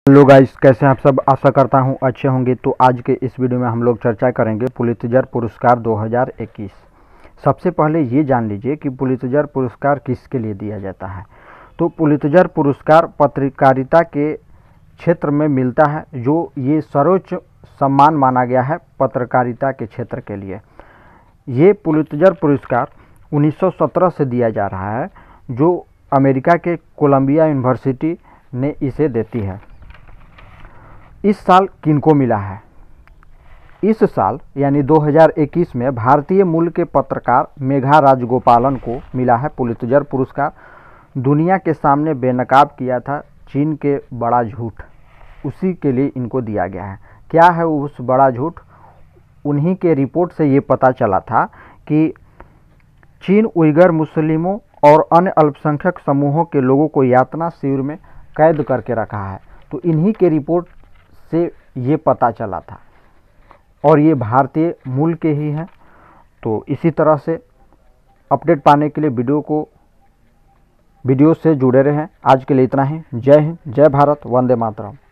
Hello guys, कैसे हैं आप सब। आशा करता हूं अच्छे होंगे। तो आज के इस वीडियो में हम लोग चर्चा करेंगे पुलित्ज़र पुरस्कार 2021। सबसे पहले ये जान लीजिए कि पुलित्ज़र पुरस्कार किसके लिए दिया जाता है। तो पुलित्ज़र पुरस्कार पत्रकारिता के क्षेत्र में मिलता है, जो ये सर्वोच्च सम्मान माना गया है पत्रकारिता के क्षेत्र के लिए। ये पुलित्ज़र पुरस्कार 1917 से दिया जा रहा है, जो अमेरिका के कोलंबिया यूनिवर्सिटी ने इसे देती है। इस साल किनको मिला है? इस साल यानी 2021 में भारतीय मूल के पत्रकार मेघा राजगोपालन को मिला है पुलित्ज़र पुरस्कार। दुनिया के सामने बेनकाब किया था चीन के बड़ा झूठ, उसी के लिए इनको दिया गया है। क्या है उस बड़ा झूठ? उन्हीं के रिपोर्ट से ये पता चला था कि चीन उइगर मुस्लिमों और अन्य अल्पसंख्यक समूहों के लोगों को यातना शिविर में कैद करके रखा है। तो इन्हीं के रिपोर्ट से ये पता चला था, और ये भारतीय मूल के ही हैं। तो इसी तरह से अपडेट पाने के लिए वीडियो से जुड़े रहें। आज के लिए इतना ही। जय हिंद, जय भारत, वंदे मातरम।